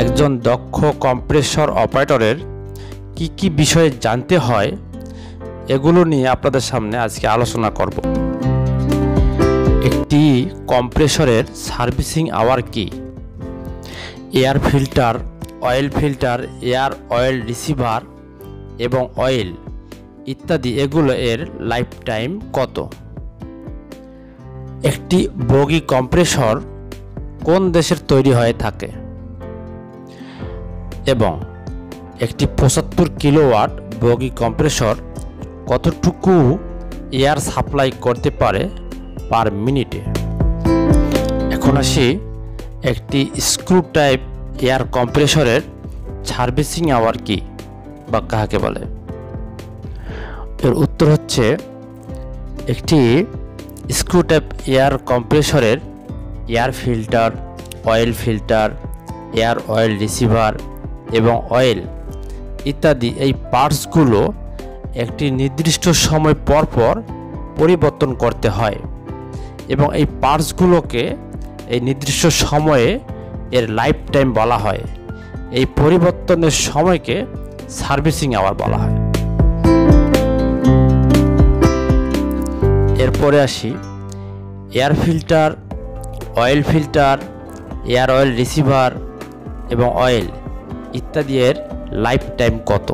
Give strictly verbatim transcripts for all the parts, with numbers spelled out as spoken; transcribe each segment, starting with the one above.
একজন দক্ষ কম্প্রেসর অপারেটরের কি কি বিষয়ে জানতে হয় এগুলো নিয়ে আপনাদের সামনে আজকে আলোচনা করব। একটি কম্প্রেসরের সার্ভিসিং আওয়ার কি, air filter, oil filter, air oil receiver এবং অয়েল ইত্যাদি এগুলো এর লাইফ টাইম কত, একটি বগি কম্প্রেসর কোন দেশের তৈরি হয়ে থাকে এবং একটি পঁচাত্তর কিলোওয়াট বগি কম্প্রেসর কতটুকু এয়ার সাপ্লাই করতে পারে পার মিনিটে। এখন আসি একটি স্ক্রু টাইপ এয়ার কম্প্রেসরের সার্ভিসিং আওয়ার কি বা কাকে বলে। এর উত্তর হচ্ছে, একটি স্ক্রু টাইপ এয়ার কম্প্রেসরের air filter, oil filter, air oil receiver এবং অয়েল ইত্যাদি এই পার্টসগুলো একটি নির্দিষ্ট সময় পর পর পরিবর্তন করতে হয় এবং এই পার্টসগুলোকে এই নির্দিষ্ট সময়ে এর লাইফ টাইম বলা হয়। এই পরিবর্তনের সময়কে সার্ভিসিং আওয়ার বলা হয়। এরপরে আসি air filter, oil filter, air oil receiver এবং অয়েল ইত্যাদি এর লাইফ টাইম কত।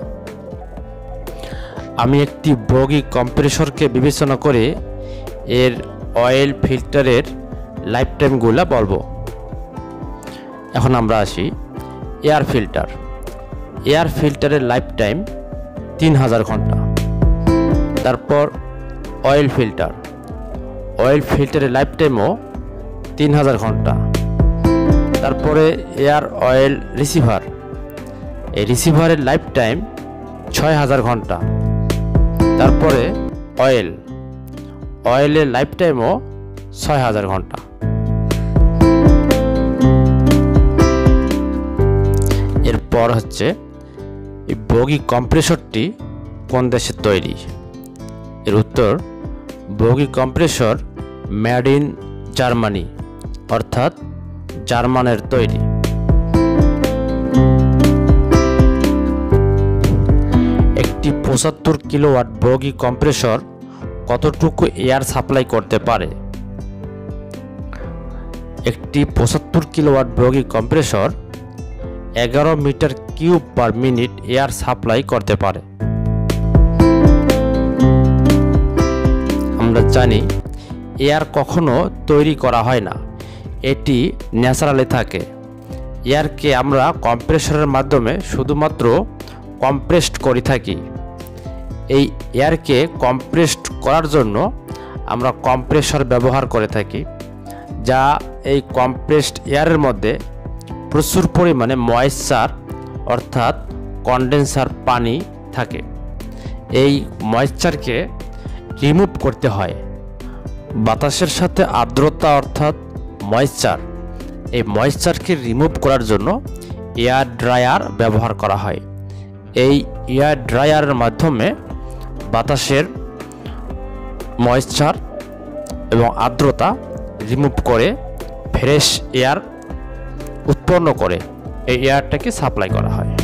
আমি একটি বগি কম্প্রেসরকে বিবেচনা করে এর অয়েল ফিল্টারের লাইফ টাইমগুলো বলবো। এখন আমরা আসি এয়ার ফিল্টার। এয়ার ফিল্টারের লাইফ টাইম তিন হাজার ঘন্টা। তারপর অয়েল ফিল্টার, অয়েল ফিল্টারের লাইফ টাইমও তিন হাজার ঘন্টা। তারপরে এয়ার অয়েল রিসিভার, এই রিসিভারের লাইফ টাইম ছয় হাজার ঘন্টা। তারপরে অয়েল, অয়েলের লাইফ টাইমও ছয় হাজার ঘন্টা। এরপর হচ্ছে এই বগি কম্প্রেসরটি কোন দেশে তৈরি। এর উত্তর, Boge compressor made in Germany, অর্থাৎ জার্মানের তৈরি। একটি পঁচাত্তর কিলোওয়াট বগি কম্প্রেসর কতটুকু এয়ার সাপ্লাই করতে পারে। একটি পঁচাত্তর কিলোওয়াট বগি কম্প্রেসর এগারো meter cube per minute air supply করতে পারে। আমরা জানি এয়ার কখনো তৈরি করা হয় না, এটি ন্যাচারালি থাকে। এয়ারকে আমরা কম্প্রেসরের মাধ্যমে শুধুমাত্র কম্প্রেসড করে থাকি। এই এয়ারকে কম্প্রেসড করার জন্য আমরা কম্প্রেসর ব্যবহার করে থাকি, যা এই কম্প্রেসড এয়ারের মধ্যে প্রচুর পরিমাণে ময়েশ্চার অর্থাৎ কন্ডেন্সার পানি থাকে। এই ময়েশ্চারকে রিমুভ করতে হয়। বাতাসের সাথে আর্দ্রতা অর্থাৎ ময়েশ্চার, এই ময়েশ্চারকে রিমুভ করার জন্য এয়ার ড্রায়ার ব্যবহার করা হয়। এই এয়ার ড্রায়ারের মাধ্যমে বাতাসের ময়েশ্চার এবং আর্দ্রতা রিমুভ করে ফ্রেশ এয়ার উৎপন্ন করে এই এয়ারটাকে সাপ্লাই করা হয়।